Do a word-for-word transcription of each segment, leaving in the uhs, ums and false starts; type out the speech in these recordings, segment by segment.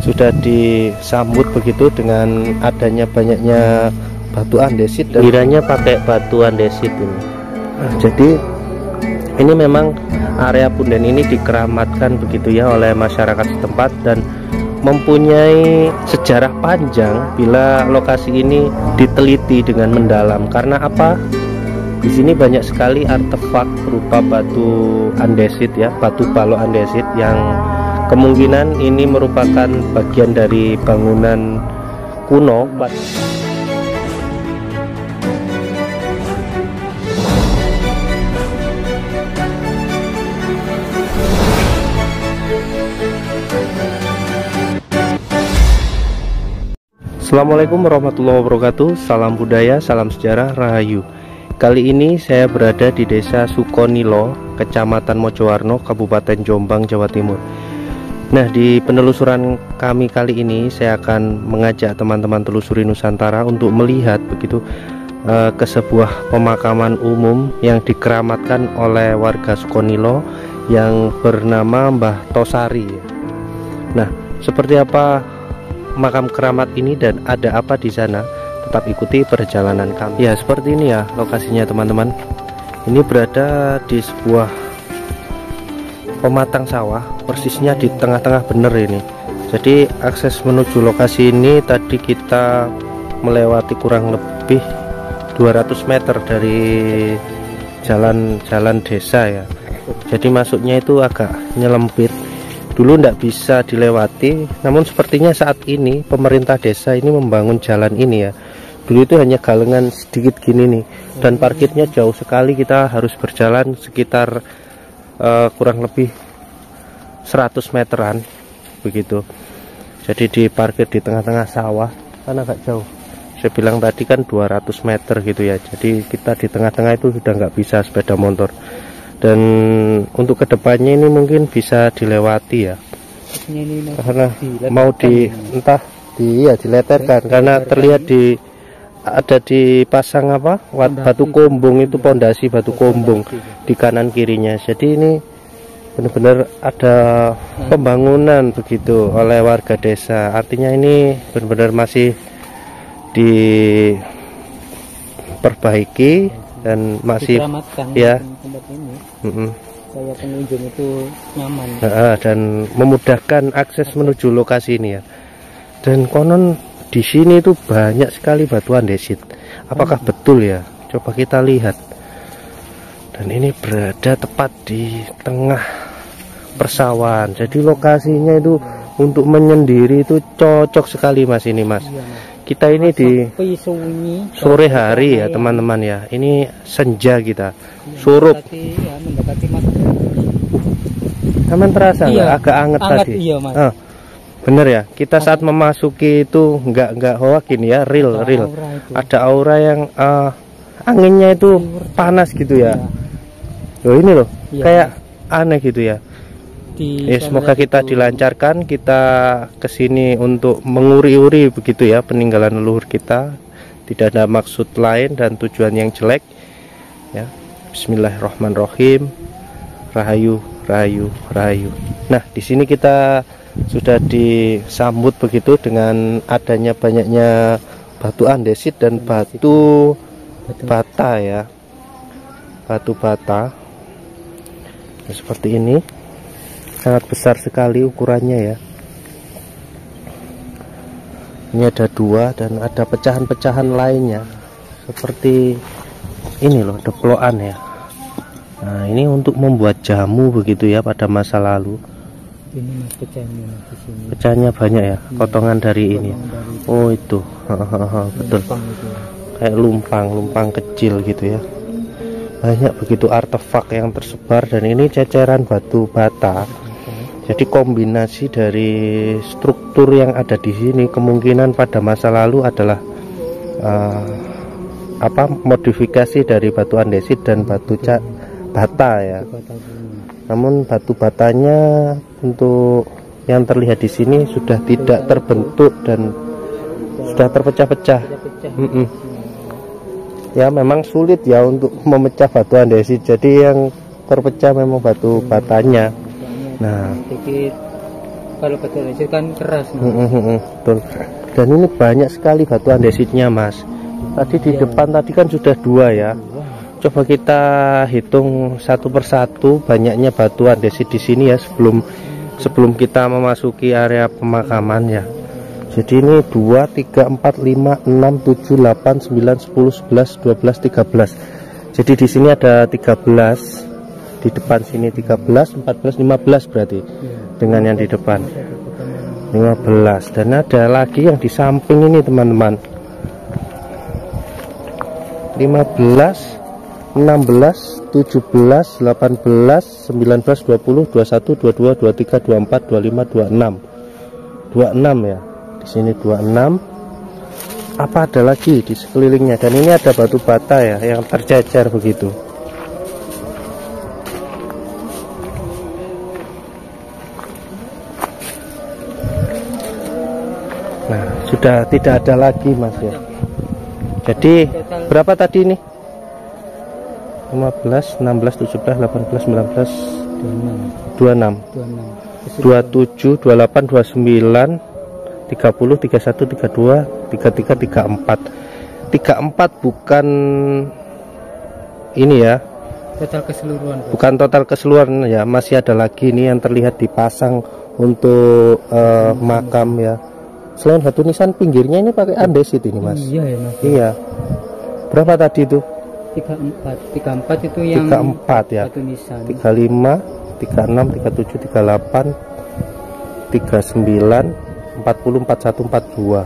sudah disambut begitu dengan adanya banyaknya batu andesit dan kiranya pakai batu andesit ini. Nah, jadi ini memang area Punden ini dikeramatkan begitu ya oleh masyarakat setempat dan mempunyai sejarah panjang bila lokasi ini diteliti dengan mendalam. Karena apa? Di sini banyak sekali artefak berupa batu andesit ya, batu balok andesit yang kemungkinan ini merupakan bagian dari bangunan kuno. Assalamualaikum warahmatullahi wabarakatuh. Salam budaya, salam sejarah, rahayu. Kali ini saya berada di Desa Sukonilo, Kecamatan Mojowarno, Kabupaten Jombang, Jawa Timur. Nah, di penelusuran kami kali ini saya akan mengajak teman-teman telusuri Nusantara untuk melihat begitu uh, ke sebuah pemakaman umum yang dikeramatkan oleh warga Sukonilo yang bernama Mbah Tosari. Nah, seperti apa makam keramat ini dan ada apa di sana? Tetap ikuti perjalanan kami. Ya, seperti ini ya lokasinya teman-teman. Ini berada di sebuah pematang sawah, persisnya di tengah-tengah bener ini. Jadi akses menuju lokasi ini tadi kita melewati kurang lebih dua ratus meter dari jalan-jalan desa ya. Jadi masuknya itu agak nyelempit. Dulu tidak bisa dilewati, namun sepertinya saat ini pemerintah desa ini membangun jalan ini ya. Dulu itu hanya galengan sedikit gini nih, dan parkirnya jauh sekali, kita harus berjalan sekitar uh, kurang lebih seratus meteran begitu. Jadi diparkir di tengah-tengah sawah, kan agak jauh. Saya bilang tadi kan dua ratus meter gitu ya, jadi kita di tengah-tengah itu sudah nggak bisa sepeda motor. Dan untuk kedepannya ini mungkin bisa dilewati ya, ini karena mau di entah di ya dileterkan karena terlihat di ada dipasang apa batu kombung, itu pondasi batu kombung di kanan kirinya. Jadi ini benar-benar ada pembangunan begitu oleh warga desa, artinya ini benar-benar masih diperbaiki dan masih ya ini. Mm -mm. Saya pengunjung itu nyaman nah, dan memudahkan akses menuju lokasi ini ya. Dan konon di sini itu banyak sekali batu andesit. Apakah hmm. betul ya? Coba kita lihat. Dan ini berada tepat di tengah persawahan. Jadi lokasinya itu untuk menyendiri itu cocok sekali mas ini mas. Iya, mas. Kita ini di sore hari ya teman-teman ya. Ini senja kita surup. Teman terasa nggak agak anget tadi? Iya, mas. Ah, bener ya. Kita saat memasuki itu nggak nggak hoak ini ya, real real. Ada aura yang uh, anginnya itu panas gitu ya. Loh ini loh, kayak aneh gitu ya. Ya, semoga kita dilancarkan, kita kesini untuk menguri-uri begitu ya peninggalan leluhur kita, tidak ada maksud lain dan tujuan yang jelek ya. Bismillahirrahmanirrahim. Rahayu, rahayu, rahayu. Nah, di sini kita sudah disambut begitu dengan adanya banyaknya batu andesit dan batu bata ya, batu bata ya, seperti ini. Sangat besar sekali ukurannya ya. Ini ada dua dan ada pecahan-pecahan lainnya seperti ini loh, deploan ya. Nah, ini untuk membuat jamu begitu ya pada masa lalu. Ini mas pecahnya di sini. Pecahnya banyak ya, potongan dari ini. Oh itu, betul. Kayak lumpang, lumpang kecil gitu ya. Banyak begitu artefak yang tersebar dan ini ceceran batu bata. Jadi kombinasi dari struktur yang ada di sini kemungkinan pada masa lalu adalah uh, apa modifikasi dari batu andesit dan batu ca bata ya. Namun batu batanya untuk yang terlihat di sini sudah tidak terbentuk dan sudah terpecah-pecah. Mm -mm. Ya memang sulit ya untuk memecah batu andesit. Jadi yang terpecah memang batu batanya. Nah, Kalau batu andesit kan keras. Hmm, hmm, hmm, betul. Dan ini banyak sekali batu andesitnya, Mas. Tadi di ya, depan tadi kan sudah dua ya. Coba kita hitung satu persatu banyaknya batu andesit di sini ya sebelum sebelum kita memasuki area pemakaman ya. Jadi ini dua, tiga, empat, lima, enam, tujuh, delapan, sembilan, sepuluh, sebelas, dua belas, tiga belas. Jadi di sini ada tiga belas. Di depan sini tiga belas, empat belas, lima belas berarti. Dengan yang di depan lima belas. Dan ada lagi yang di samping ini, teman-teman. lima belas, enam belas, tujuh belas, delapan belas, sembilan belas, dua puluh, dua puluh satu, dua puluh dua, dua puluh tiga, dua puluh empat, dua puluh lima, dua puluh enam. dua puluh enam ya. Di sini dua puluh enam. Apa ada lagi di sekelilingnya? Dan ini ada batu bata ya yang tercecer begitu. Nah, sudah tidak ada lagi, Mas ya. Jadi berapa tadi ini? lima belas, enam belas, tujuh belas, delapan belas, sembilan belas, dua puluh enam, dua puluh tujuh, dua puluh delapan, dua puluh sembilan, tiga puluh, tiga puluh satu, tiga puluh dua, tiga puluh tiga, tiga puluh empat. tiga puluh empat bukan ini ya. Total keseluruhan. Bukan total keseluruhan ya, masih ada lagi ini yang terlihat dipasang untuk uh, makam ya. Selain batu nisan pinggirnya ini pakai andesit ini, Mas. Iya ya, Mas. Iya. Berapa tadi itu? tiga puluh empat. tiga puluh empat itu yang tiga puluh empat ya. batu nisan. tiga puluh lima, tiga puluh enam, tiga puluh tujuh, tiga puluh delapan, tiga puluh sembilan, empat puluh, empat puluh satu, empat puluh dua.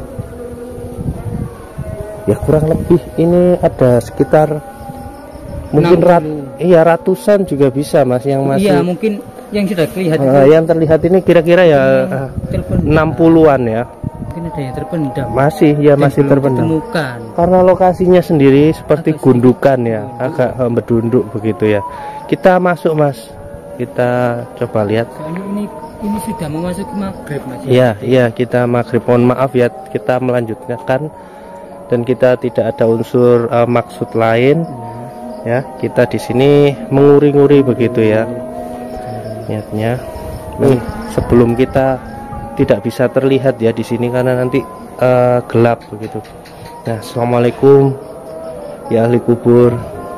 Ya kurang lebih ini ada sekitar mungkin rat, iya ratusan juga bisa, Mas, yang masih. Iya, mungkin yang sudah terlihat uh, yang terlihat ini kira-kira ya uh, enam puluhan ya. Mungkin ada yang terpendam. Masih ya, masih terpendam. Ditemukan. Karena lokasinya sendiri seperti Agak gundukan ya, berdunduk. agak uh, berdunduk begitu ya. Kita masuk, Mas. Kita coba lihat. Soalnya ini ini sudah memasuki maghrib, Mas. Iya, iya, kita maghrib. Mohon maaf ya, kita melanjutkan dan kita tidak ada unsur uh, maksud lain. Ya, kita di sini menguri-nguri begitu ya. Niatnya. Nih, sebelum kita tidak bisa terlihat ya di sini karena nanti uh, gelap begitu. Nah, assalamualaikum ya ahli kubur.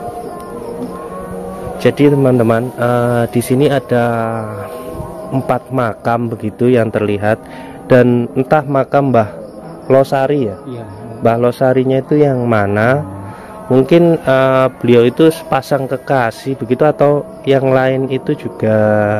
Jadi teman-teman, uh, di sini ada empat makam begitu yang terlihat, dan entah makam Mbah Losari ya. Iya. Mbah Losarinya itu yang mana? Mungkin uh, beliau itu sepasang kekasih begitu, atau yang lain itu juga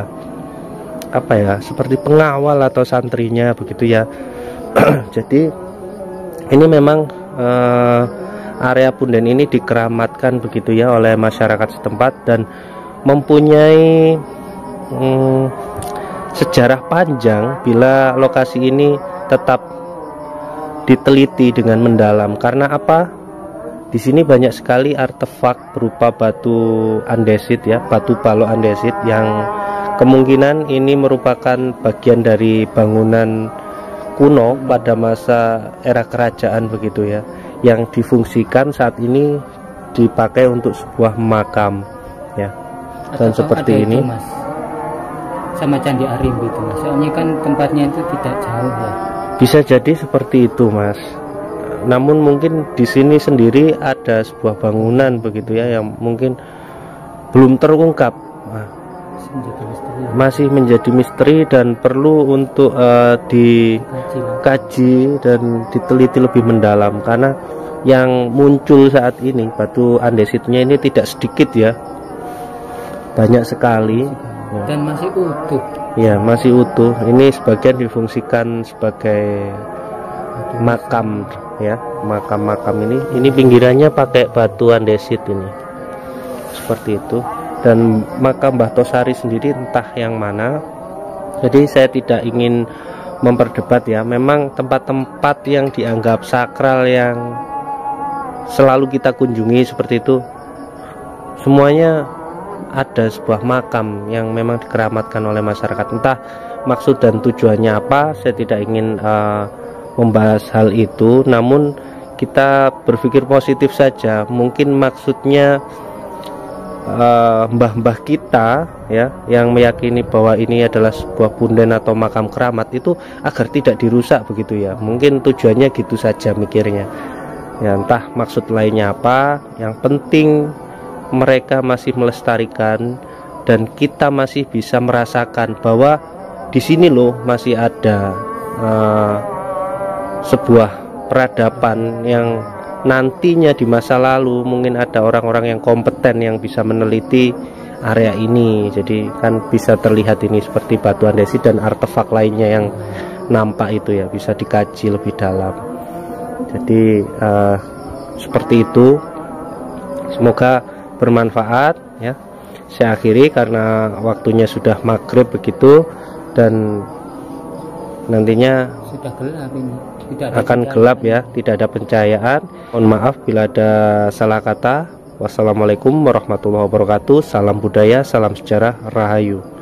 apa ya, seperti pengawal atau santrinya begitu ya. Jadi ini memang uh, area Punden ini dikeramatkan begitu ya oleh masyarakat setempat dan mempunyai um, sejarah panjang bila lokasi ini tetap diteliti dengan mendalam. Karena apa? Di sini banyak sekali artefak berupa batu andesit ya, batu balok andesit yang kemungkinan ini merupakan bagian dari bangunan kuno pada masa era kerajaan begitu ya, yang difungsikan saat ini dipakai untuk sebuah makam ya. Dan Atau seperti ada ini itu, Mas, sama Candi Arimbi itu, Mas. Soalnya kan tempatnya itu tidak jauh ya. bisa jadi seperti itu, Mas. Namun mungkin di sini sendiri ada sebuah bangunan begitu ya yang mungkin belum terungkap. Nah, Menjadi misteri. masih menjadi misteri dan perlu untuk uh, dikaji dan diteliti lebih mendalam, karena yang muncul saat ini batu andesitnya ini tidak sedikit ya, banyak sekali ya. Dan masih utuh. Ya, masih utuh. Ini sebagian difungsikan sebagai makam ya, makam-makam ini ini pinggirannya pakai batu andesit ini seperti itu. Dan makam Mbah Tosari sendiri entah yang mana, jadi saya tidak ingin memperdebat ya. Memang tempat-tempat yang dianggap sakral yang selalu kita kunjungi seperti itu, semuanya ada sebuah makam yang memang dikeramatkan oleh masyarakat. Entah maksud dan tujuannya apa, saya tidak ingin uh, membahas hal itu, namun kita berpikir positif saja. Mungkin maksudnya mbah-mbah uh, kita ya yang meyakini bahwa ini adalah sebuah punden atau makam keramat itu agar tidak dirusak begitu ya. Mungkin tujuannya gitu saja mikirnya ya, entah maksud lainnya apa. Yang penting mereka masih melestarikan dan kita masih bisa merasakan bahwa di sini loh masih ada uh, sebuah peradaban yang nantinya di masa lalu mungkin ada orang-orang yang kompeten yang bisa meneliti area ini. Jadi kan bisa terlihat ini seperti batu andesi dan artefak lainnya yang nampak itu ya, bisa dikaji lebih dalam. Jadi uh, seperti itu, semoga bermanfaat ya. Saya akhiri karena waktunya sudah maghrib begitu dan nantinya sudah gelap ini. Tidak akan gelap ya, tidak ada pencahayaan. Mohon maaf bila ada salah kata. Wassalamualaikum warahmatullahi wabarakatuh. Salam budaya, salam sejarah, rahayu.